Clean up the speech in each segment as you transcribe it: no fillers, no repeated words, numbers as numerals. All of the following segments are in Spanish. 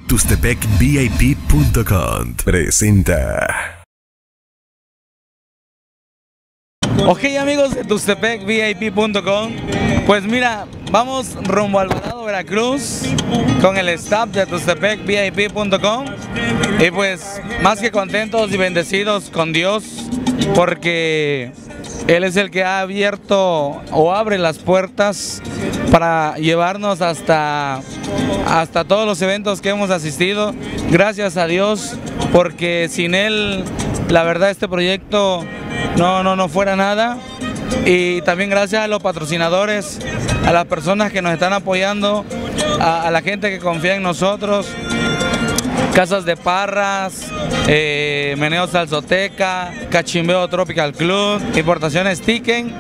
TuxtepecVIP.com presenta. Ok, amigos de TuxtepecVIP.com, pues mira, vamos rumbo a Alvarado, Veracruz con el staff de TuxtepecVIP.com y pues más que contentos y bendecidos con Dios porque Él es el que ha abierto o abre las puertas para llevarnos hasta todos los eventos que hemos asistido. Gracias a Dios, porque sin Él, la verdad, este proyecto no fuera nada. Y también gracias a los patrocinadores, a las personas que nos están apoyando, a la gente que confía en nosotros. Casas de Parras, Meneo Salsoteca, Cachimbeo Tropical Club, Importaciones Tiken,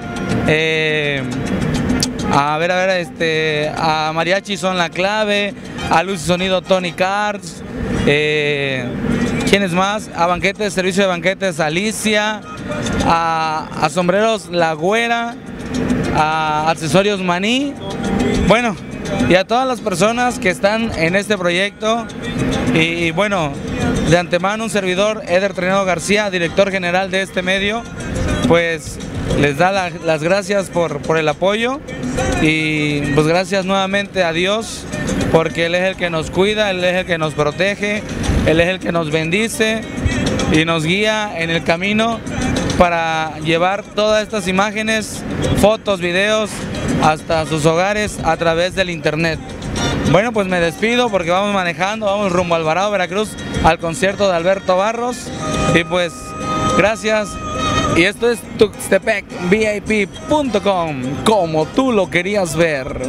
a Mariachi Son La Clave, a Luz y Sonido Tony Cards, ¿quiénes más? A Banquetes, Servicio de Banquetes Alicia, a Sombreros La Güera, a Accesorios Maní, bueno, y a todas las personas que están en este proyecto. Y bueno, de antemano un servidor, Eder Trenado García, director general de este medio, pues les da las gracias por el apoyo y pues gracias nuevamente a Dios, porque Él es el que nos cuida, Él es el que nos protege, Él es el que nos bendice y nos guía en el camino para llevar todas estas imágenes, fotos, videos hasta sus hogares a través del internet. Bueno, pues me despido porque vamos manejando, vamos rumbo a Alvarado, Veracruz, al concierto de Alberto Barros. Y pues, gracias. Y esto es TuxtepecVIP.com, como tú lo querías ver.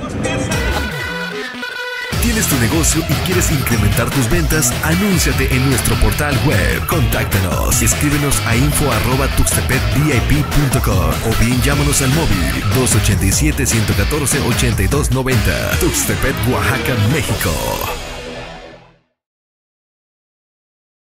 ¿Tienes tu negocio y quieres incrementar tus ventas? Anúnciate en nuestro portal web. Contáctanos. Escríbenos a info@tuxtepecvip.com o bien llámanos al móvil 287-114-8290. Tuxtepec, Oaxaca, México.